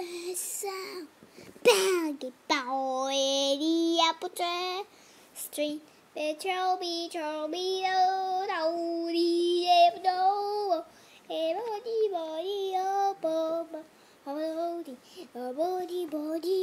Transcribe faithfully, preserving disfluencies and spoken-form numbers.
sao bao cái bao đi apple street về châu bi châu bi đâu đâu đi em đâu em đi body đi body body body